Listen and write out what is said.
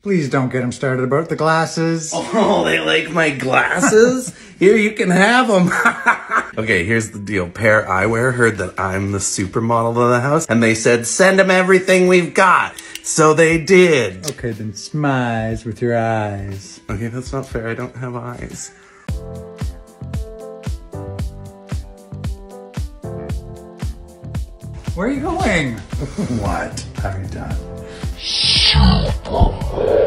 Please don't get him started about the glasses. Oh, they like my glasses? Here, you can have them. Okay, here's the deal. Pair Eyewear heard that I'm the supermodel of the house, and they said, send them everything we've got. So they did. Okay, then smize with your eyes. Okay, that's not fair. I don't have eyes. Where are you going? What have you done? Super.